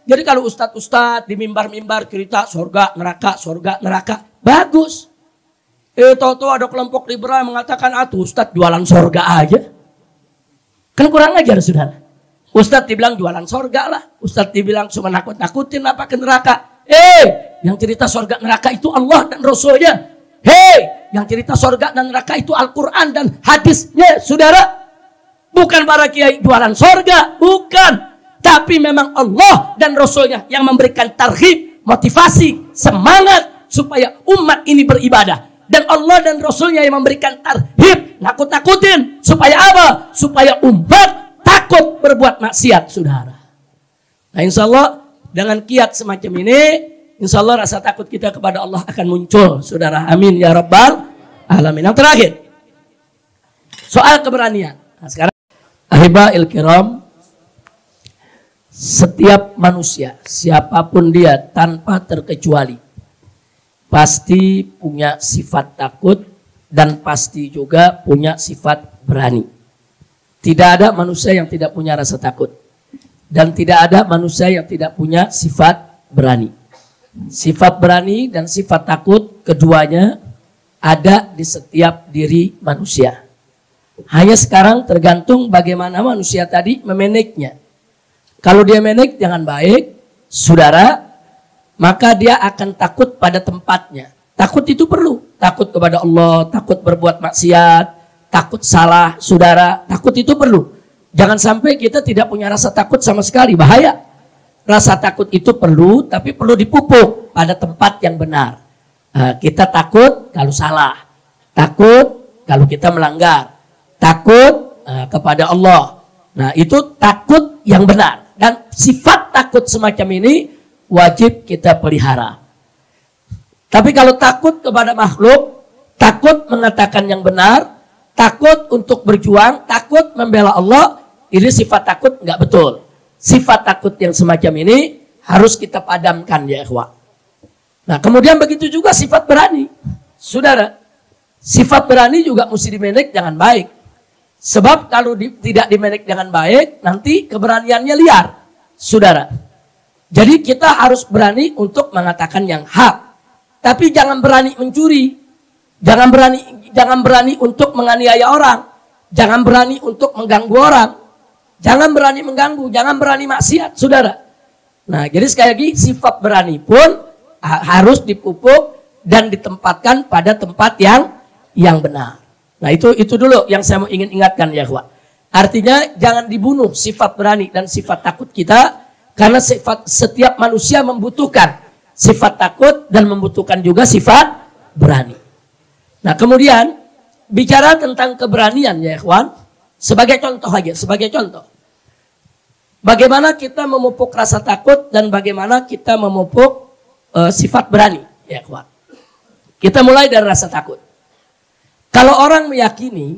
Jadi kalau ustadz-ustadz di mimbar-mimbar cerita surga, neraka, bagus. Tahu-tahu ada kelompok liberal mengatakan, tuh ustadz jualan surga aja. Kan kurang ajar, saudara. Ustadz dibilang jualan surga lah. Ustadz dibilang cuma nakut-nakutin apa ke neraka. Yang cerita surga neraka itu Allah dan Rasulnya. Yang cerita surga dan neraka itu Al-Quran dan hadisnya, saudara. Bukan para kiai jualan surga, bukan. Tapi memang Allah dan Rasulnya yang memberikan tarhib, motivasi, semangat supaya umat ini beribadah. Dan Allah dan Rasulnya yang memberikan tarhib, nakut-nakutin. Supaya apa? Supaya umat takut berbuat maksiat, saudara. Nah, insya Allah dengan kiat semacam ini, insya Allah rasa takut kita kepada Allah akan muncul, saudara. Amin ya rabbal alamin. Yang terakhir, soal keberanian. Nah, sekarang ahibahil kiram, setiap manusia, siapapun dia tanpa terkecuali, pasti punya sifat takut dan pasti juga punya sifat berani. Tidak ada manusia yang tidak punya rasa takut. Dan tidak ada manusia yang tidak punya sifat berani. Sifat berani dan sifat takut keduanya ada di setiap diri manusia. Hanya sekarang tergantung bagaimana manusia tadi memanagenya. Kalau dia manage dengan baik, saudara, maka dia akan takut pada tempatnya. Takut itu perlu. Takut kepada Allah, takut berbuat maksiat, takut salah, saudara. Takut itu perlu. Jangan sampai kita tidak punya rasa takut sama sekali, bahaya. Rasa takut itu perlu, tapi perlu dipupuk pada tempat yang benar. Kita takut kalau salah, takut kalau kita melanggar, takut kepada Allah. Nah, itu takut yang benar. Dan sifat takut semacam ini wajib kita pelihara. Tapi kalau takut kepada makhluk, takut mengatakan yang benar, takut untuk berjuang, takut membela Allah, ini sifat takut nggak betul. Sifat takut yang semacam ini harus kita padamkan, ya ikhwah. Nah, kemudian begitu juga sifat berani. Saudara, sifat berani juga mesti dimanage dengan baik. Sebab kalau tidak dimanage dengan baik, nanti keberaniannya liar, saudara. Jadi kita harus berani untuk mengatakan yang hak. Tapi jangan berani mencuri. Jangan berani untuk menganiaya orang. Jangan berani untuk mengganggu orang. Jangan berani mengganggu, jangan berani maksiat, saudara. Nah, jadi sekali lagi sifat berani pun harus dipupuk dan ditempatkan pada tempat yang benar. Nah, itu dulu yang saya mau ingin ingatkan, ya ikhwah. Artinya jangan dibunuh sifat berani dan sifat takut kita, karena setiap manusia membutuhkan sifat takut dan membutuhkan juga sifat berani. Nah, kemudian bicara tentang keberanian, ya ikhwan, sebagai contoh aja, sebagai contoh. Bagaimana kita memupuk rasa takut dan bagaimana kita memupuk sifat berani, ya ikhwan. Kita mulai dari rasa takut. Kalau orang meyakini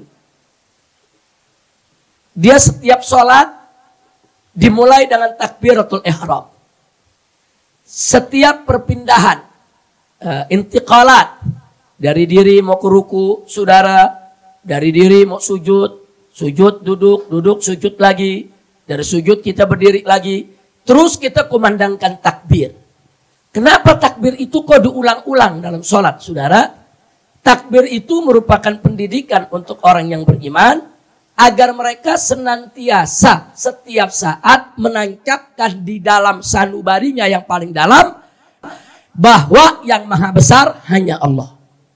dia setiap sholat dimulai dengan takbiratul ihram. Setiap perpindahan intiqalat dari diri mau ke ruku, saudara, dari diri mau sujud, duduk, sujud lagi, dari sujud kita berdiri lagi, terus kita kumandangkan takbir. Kenapa takbir itu kok diulang-ulang dalam sholat, saudara? Takbir itu merupakan pendidikan untuk orang yang beriman agar mereka senantiasa setiap saat menancapkan di dalam sanubarinya yang paling dalam bahwa yang maha besar hanya Allah.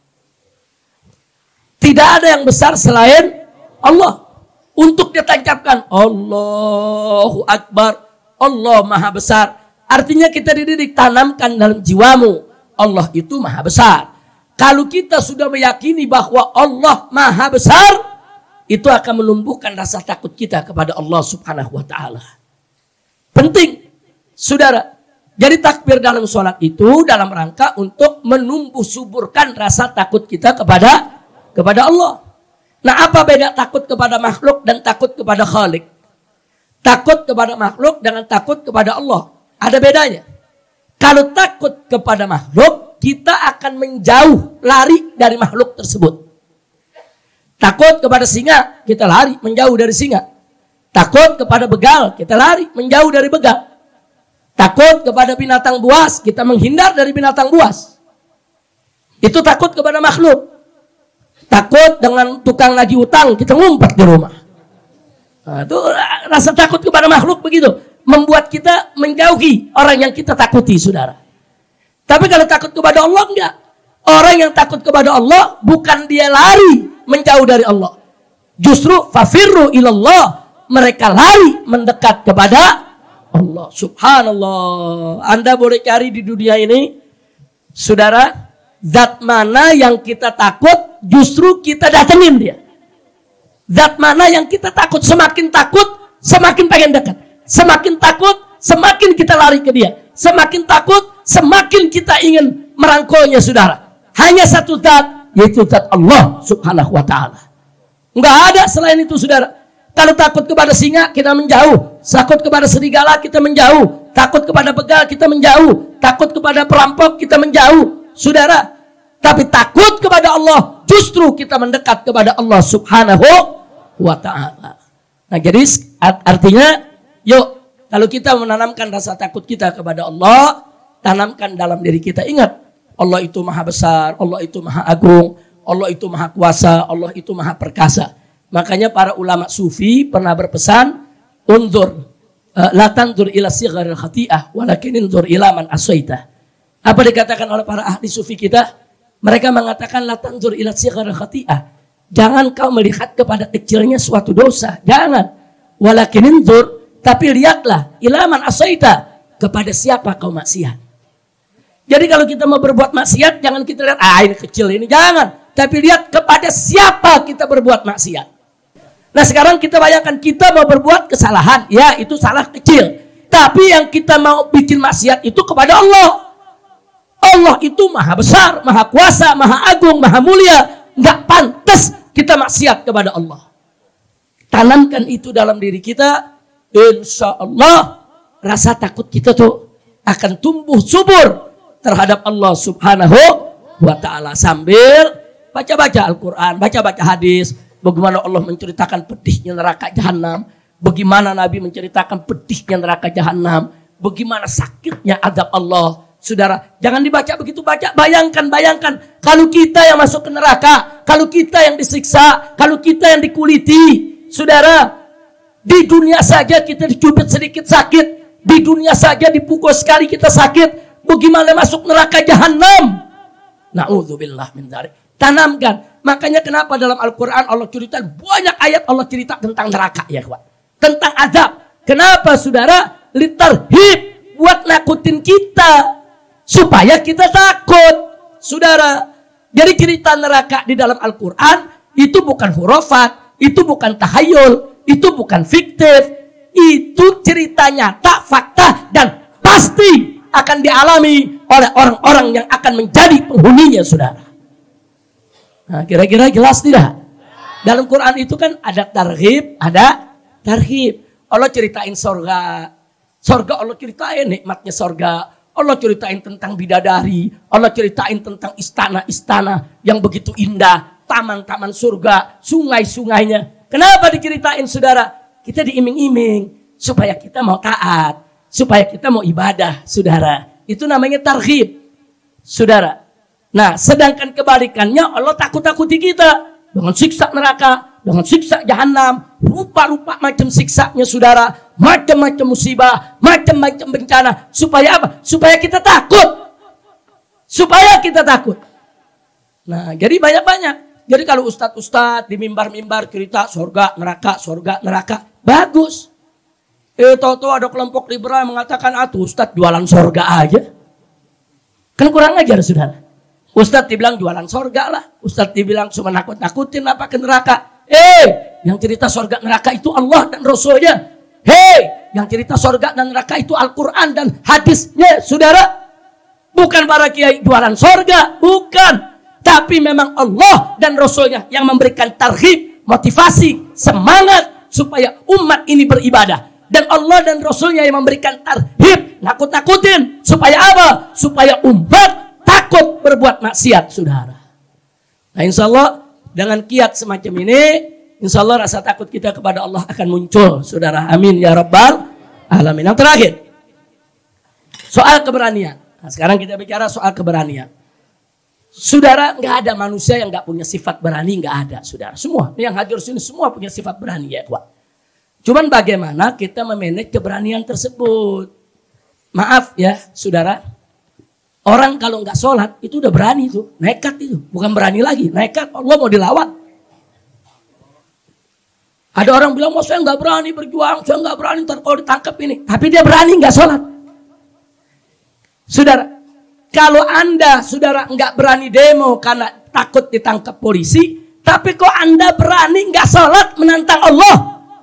Tidak ada yang besar selain Allah. Untuk ditancapkan Allahu Akbar, Allah maha besar. Artinya kita dididik, tanamkan dalam jiwamu Allah itu maha besar. Kalau kita sudah meyakini bahwa Allah maha besar, itu akan menumbuhkan rasa takut kita kepada Allah subhanahu wa ta'ala. Penting, saudara. Jadi takbir dalam sholat itu dalam rangka untuk menumbuh suburkan rasa takut kita kepada Allah. Nah, apa beda takut kepada makhluk dan takut kepada Khalik? Takut kepada makhluk dengan takut kepada Allah. Ada bedanya. Kalau takut kepada makhluk, kita akan menjauh, lari dari makhluk tersebut. Takut kepada singa, kita lari, menjauh dari singa. Takut kepada begal, kita lari, menjauh dari begal. Takut kepada binatang buas, kita menghindar dari binatang buas. Itu takut kepada makhluk. Takut dengan tukang nagih utang, kita ngumpet di rumah. Nah, itu rasa takut kepada makhluk begitu. Membuat kita menjauhi orang yang kita takuti, saudara. Tapi kalau takut kepada Allah, enggak. Orang yang takut kepada Allah, bukan dia lari menjauh dari Allah. Justru fafirru ilallah. Mereka lari mendekat kepada Allah. Subhanallah. Anda boleh cari di dunia ini, saudara, zat mana yang kita takut, justru kita datengin dia. Zat mana yang kita takut, semakin pengen dekat. Semakin takut, semakin kita lari ke dia. Semakin takut, semakin kita ingin merangkulnya, saudara. Hanya satu zat, yaitu zat Allah subhanahu wa ta'ala. Enggak ada selain itu, saudara. Kalau takut kepada singa, kita menjauh. Takut kepada serigala, kita menjauh. Takut kepada begal, kita menjauh. Takut kepada perampok, kita menjauh. Saudara, tapi takut kepada Allah, justru kita mendekat kepada Allah subhanahu wa ta'ala. Nah, jadi artinya, yuk, kalau kita menanamkan rasa takut kita kepada Allah, tanamkan dalam diri kita. Ingat, Allah itu maha besar, Allah itu maha agung, Allah itu maha kuasa, Allah itu maha perkasa. Makanya para ulama sufi pernah berpesan, unzur, la tanzur ila sigharil khati'ah, walakin unzur ila man asaita. Apa dikatakan oleh para ahli sufi kita? Mereka mengatakan, la tanzur ila sigharil khati'ah. Jangan kau melihat kepada kecilnya suatu dosa. Jangan. Walakin unzur, tapi lihatlah, ila man asaita, kepada siapa kau maksiat. Jadi kalau kita mau berbuat maksiat, jangan kita lihat, ini kecil ini. Jangan. Tapi lihat kepada siapa kita berbuat maksiat. Nah, sekarang kita bayangkan kita mau berbuat kesalahan. Ya, itu salah kecil. Tapi yang kita mau bikin maksiat itu kepada Allah. Allah itu maha besar, maha kuasa, maha agung, maha mulia. Nggak pantas kita maksiat kepada Allah. Tanamkan itu dalam diri kita. Insya Allah rasa takut kita tuh akan tumbuh subur terhadap Allah subhanahu wa ta'ala. Sambil baca-baca Al-Quran, baca-baca hadis. Bagaimana Allah menceritakan pedihnya neraka jahanam. Bagaimana Nabi menceritakan pedihnya neraka jahanam. Bagaimana sakitnya azab Allah. Saudara, jangan dibaca begitu baca. Bayangkan. Kalau kita yang masuk ke neraka. Kalau kita yang disiksa. Kalau kita yang dikuliti. Saudara, di dunia saja kita dicubit sedikit sakit. Di dunia saja dipukul sekali kita sakit. Bagaimana masuk neraka jahanam. Na'udzubillah min dzalik. Tanamkan. Makanya kenapa dalam Al-Quran Allah cerita banyak ayat Allah cerita tentang neraka, ya kawan. Tentang azab. Kenapa, saudara? Litarhib, buat nakutin kita supaya kita takut, saudara. Jadi cerita neraka di dalam Al-Quran itu bukan hurufat, itu bukan tahayul, itu bukan fiktif, itu cerita nyata, fakta, dan pasti akan dialami oleh orang-orang yang akan menjadi penghuninya, saudara. Nah, kira-kira jelas tidak? Dalam Quran itu kan ada targhib, ada tarhib. Allah ceritain sorga. Sorga Allah ceritain nikmatnya sorga. Allah ceritain tentang bidadari. Allah ceritain tentang istana-istana yang begitu indah. Taman-taman surga, sungai-sungainya. Kenapa diceritain, saudara? Kita diiming-iming supaya kita mau taat. Supaya kita mau ibadah, saudara. Itu namanya targhib, saudara. Nah, sedangkan kebalikannya Allah takut-takuti kita dengan siksa neraka, dengan siksa jahanam, rupa-rupa macam siksanya, saudara, macam-macam musibah, macam-macam bencana. Supaya apa? Supaya kita takut. Supaya kita takut. Nah, jadi banyak-banyak. Jadi kalau ustadz-ustadz di mimbar-mimbar cerita surga, neraka, bagus. Tahu-tahu ada kelompok liberal yang mengatakan, tuh ustadz jualan surga aja. Kan kurang ajar, saudara. Ustadz dibilang jualan sorga lah. Ustadz dibilang cuma nakut-nakutin apa ke neraka. Yang cerita sorga neraka itu Allah dan Rasulnya. Yang cerita sorga dan neraka itu Al-Quran dan hadisnya, saudara. Bukan para kiai jualan sorga, bukan. Tapi memang Allah dan Rasulnya yang memberikan tarhib, motivasi, semangat supaya umat ini beribadah. Dan Allah dan Rasulnya yang memberikan tarhib, nakut-nakutin. Supaya apa? Supaya umat takut berbuat maksiat, saudara. Nah, insya Allah dengan kiat semacam ini, insya Allah rasa takut kita kepada Allah akan muncul, saudara. Amin ya rabbal alamin. Yang terakhir, Soal keberanian. Nah, sekarang kita bicara soal keberanian. Saudara, nggak ada manusia yang nggak punya sifat berani, nggak ada, saudara. Semua yang hadir sini semua punya sifat berani, ya, kuat. Cuman bagaimana kita memanage keberanian tersebut? Maaf ya, saudara. Orang kalau nggak sholat itu udah berani tuh, nekat itu, bukan berani lagi, nekat. Allah mau dilawan. Ada orang bilang, saya nggak berani berjuang, saya nggak berani ntar kalau ditangkap ini. Tapi dia berani nggak sholat. Saudara, kalau Anda, saudara, nggak berani demo karena takut ditangkap polisi, tapi kok Anda berani nggak sholat menantang Allah?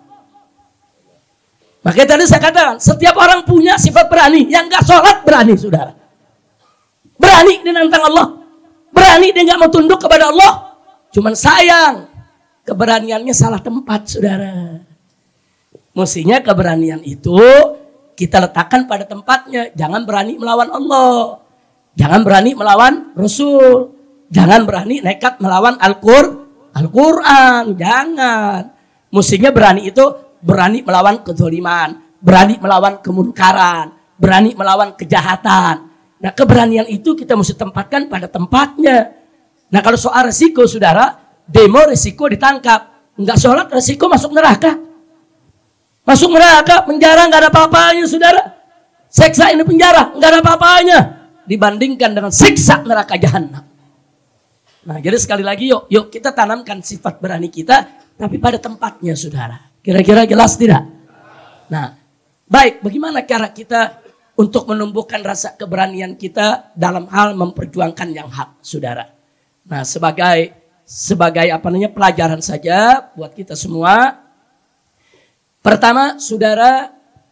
Makanya tadi saya katakan, setiap orang punya sifat berani. Yang nggak sholat berani, saudara. Berani dia nantang Allah. Berani dia nggak mau tunduk kepada Allah. Cuman sayang, keberaniannya salah tempat, saudara. Mestinya keberanian itu kita letakkan pada tempatnya. Jangan berani melawan Allah. Jangan berani melawan Rasul. Jangan berani nekat melawan Al-Quran. Jangan. Mestinya berani itu berani melawan kezaliman. Berani melawan kemunkaran. Berani melawan kejahatan. Nah, keberanian itu kita mesti tempatkan pada tempatnya. Nah, kalau soal resiko, saudara, demo resiko ditangkap. Enggak sholat resiko masuk neraka. Masuk neraka, penjara nggak ada apa-apanya, saudara. Seksa ini penjara, nggak ada apa-apanya. Dibandingkan dengan siksa neraka jahanam. Nah, jadi sekali lagi yuk kita tanamkan sifat berani kita, tapi pada tempatnya, saudara. Kira-kira jelas tidak? Nah, baik, bagaimana cara kita untuk menumbuhkan rasa keberanian kita dalam hal memperjuangkan yang hak, saudara? Nah, sebagai pelajaran saja buat kita semua. Pertama, saudara,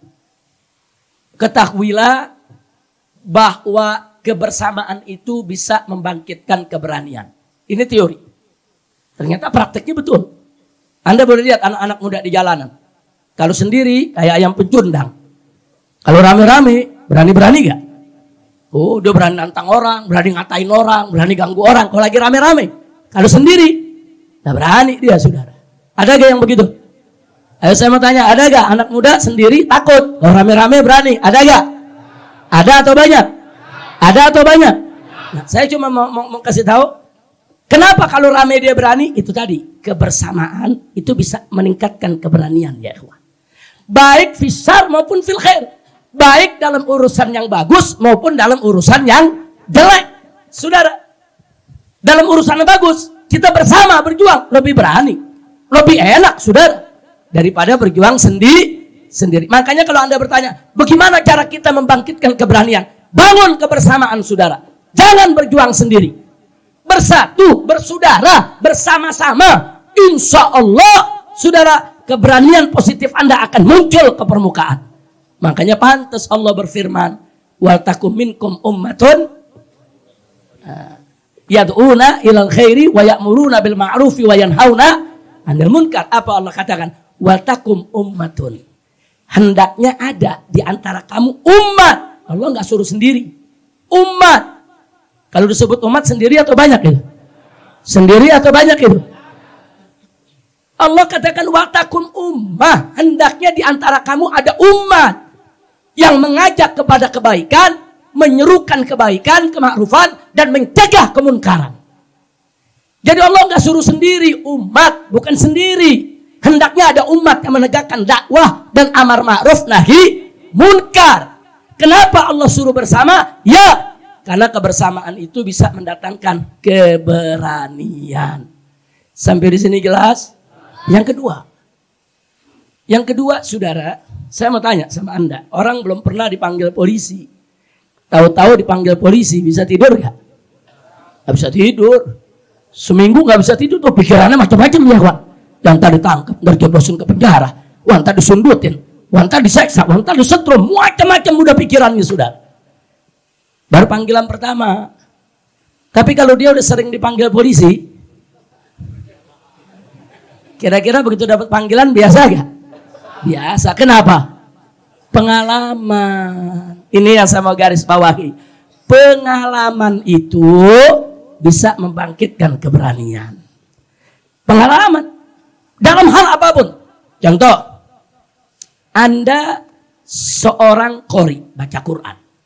ketahuilah bahwa kebersamaan itu bisa membangkitkan keberanian. Ini teori. Ternyata prakteknya betul. Anda boleh lihat anak-anak muda di jalanan. Kalau sendiri kayak ayam pecundang. Kalau rame-rame, berani-berani gak? Oh, dia berani nantang orang, berani ngatain orang, berani ganggu orang. Kalau lagi rame-rame. Kalau sendiri, gak berani dia, saudara. Ada gak yang begitu? Ayo saya mau tanya, ada gak anak muda sendiri takut? Kalau rame-rame berani, ada gak? Ada atau banyak? Ada atau banyak? Nah, saya cuma mau kasih tahu. Kenapa kalau rame dia berani? Itu tadi, kebersamaan itu bisa meningkatkan keberanian, ya ikhwan. Baik fisar maupun fil khair. Baik dalam urusan yang bagus maupun dalam urusan yang jelek. Saudara, dalam urusan yang bagus, kita bersama berjuang, lebih berani. Lebih enak, saudara, daripada berjuang sendiri. Makanya kalau Anda bertanya, bagaimana cara kita membangkitkan keberanian? Bangun kebersamaan, saudara. Jangan berjuang sendiri. Bersatu, bersaudara, bersama-sama. Insya Allah, saudara, keberanian positif Anda akan muncul ke permukaan. Makanya pantas Allah berfirman, wal takum minkum ummatun yad'una ilal khairi wa ya'muruna bil ma'rufi wa yanhauna 'anil munkar. Apa Allah katakan? Wal takum ummatun. Hendaknya ada di antara kamu umat. Allah nggak suruh sendiri. Umat. Kalau disebut umat sendiri atau banyak itu? Sendiri atau banyak itu? Allah katakan watakum ummah. Hendaknya di antara kamu ada umat yang mengajak kepada kebaikan, menyerukan kebaikan, kemakrufan, dan mencegah kemunkaran. Jadi Allah nggak suruh sendiri, umat bukan sendiri. Hendaknya ada umat yang menegakkan dakwah dan amar ma'ruf nahi munkar. Kenapa Allah suruh bersama? Ya, karena kebersamaan itu bisa mendatangkan keberanian. Sampai di sini jelas? Yang kedua, saudara, saya mau tanya sama Anda. Orang belum pernah dipanggil polisi. Tahu-tahu dipanggil polisi, bisa tidur gak? Gak bisa tidur. Seminggu gak bisa tidur tuh, pikirannya macam-macam ya, Wan. Yang tadi ditangkap, terjeblosin ke penjara. Wan tadi disundutin, Wan tadi diseksa, Wan tadi disetrum, macam-macam udah pikirannya, saudara. Baru panggilan pertama. Tapi kalau dia udah sering dipanggil polisi, kira-kira begitu dapat panggilan biasa gak? Biasa. Kenapa? Pengalaman. Ini yang saya mau garis bawahi. Pengalaman itu bisa membangkitkan keberanian. Pengalaman. Dalam hal apapun. Contoh. Anda seorang qori, baca Quran.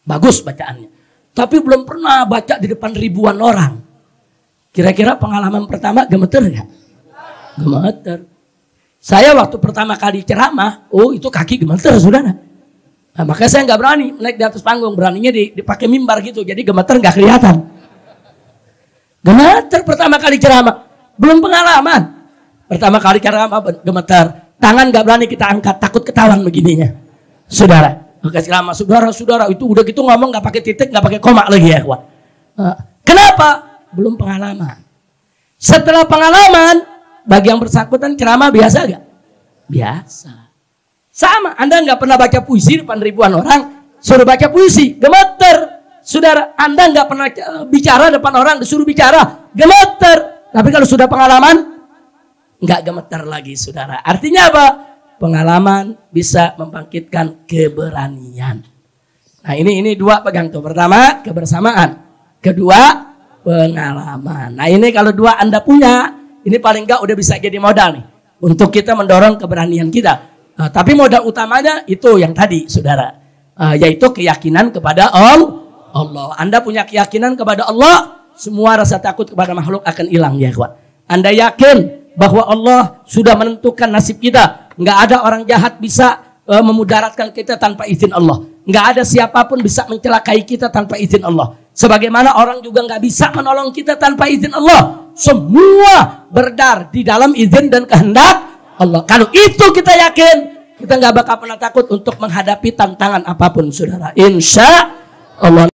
bagus bacaannya. Tapi belum pernah baca di depan ribuan orang. Kira-kira pengalaman pertama gemeter nggak? Gemeter. Saya waktu pertama kali ceramah, oh itu kaki gemeter saudara. Nah, makanya saya nggak berani naik di atas panggung, beraninya dipakai mimbar gitu, jadi gemeter nggak kelihatan. Gemeter pertama kali ceramah, belum pengalaman. Pertama kali ceramah gemeter, tangan nggak berani kita angkat, takut ketahuan begininya, saudara. Oke, ceramah saudara itu udah gitu ngomong nggak pakai titik, nggak pakai koma lagi ya, kawan. Kenapa? Belum pengalaman. Setelah pengalaman, bagi yang bersangkutan ceramah biasa gak? Biasa. Sama, Anda nggak pernah baca puisi depan ribuan orang, suruh baca puisi, gemeter. Saudara, Anda nggak pernah bicara depan orang, disuruh bicara, gemeter. Tapi kalau sudah pengalaman, nggak gemeter lagi, saudara. Artinya apa? Pengalaman bisa membangkitkan keberanian. Nah ini dua pegang tuh. Pertama, kebersamaan. Kedua, pengalaman. Nah ini kalau dua Anda punya, ini paling nggak udah bisa jadi modal nih untuk kita mendorong keberanian kita. Tapi modal utamanya itu yang tadi, saudara, yaitu keyakinan kepada Allah. Anda punya keyakinan kepada Allah, semua rasa takut kepada makhluk akan hilang ya kawan. Anda yakin bahwa Allah sudah menentukan nasib kita. Nggak ada orang jahat bisa memudaratkan kita tanpa izin Allah. Nggak ada siapapun bisa mencelakai kita tanpa izin Allah. Sebagaimana orang juga nggak bisa menolong kita tanpa izin Allah. Semua berdar di dalam izin dan kehendak Allah. Kalau itu kita yakin, kita nggak bakal pernah takut untuk menghadapi tantangan apapun, saudara. Insya Allah.